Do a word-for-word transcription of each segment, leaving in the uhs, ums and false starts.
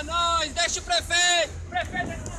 nós, deixa o prefeito. Prefeito.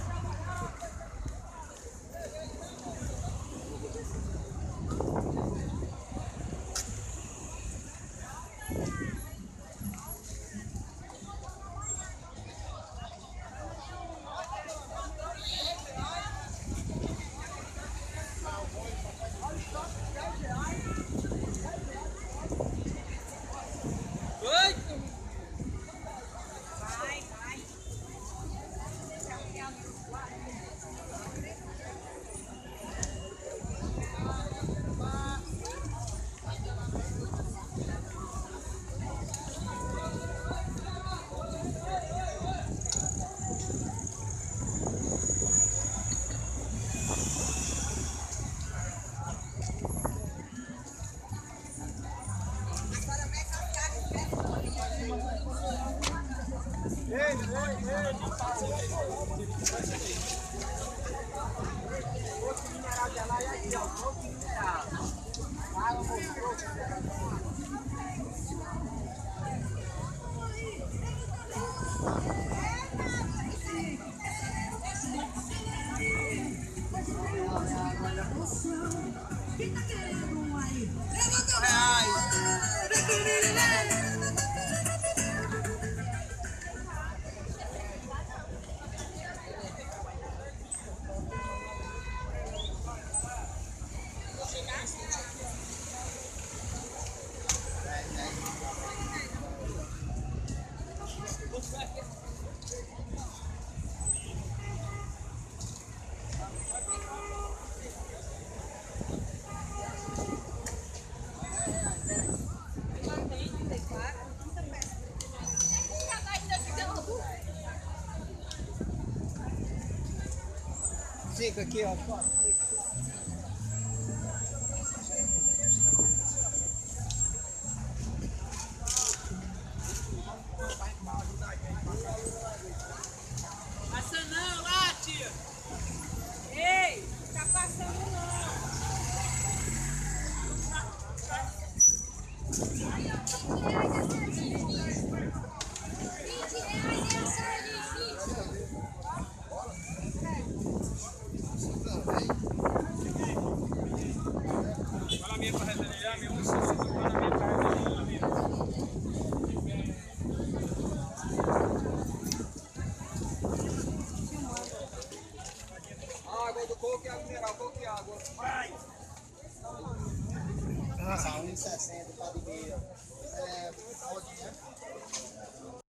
Quem tá querendo um aí? Levanta reais! Fica aqui, ó. Passa não, lá, tia. Ei, tá passando não. Fala minha para resolver, meu uso, fala minha para resolver. Água do coco e água mineral, coco e água. Vai! Ah, um e sessenta, tá de meia. É, pode, né?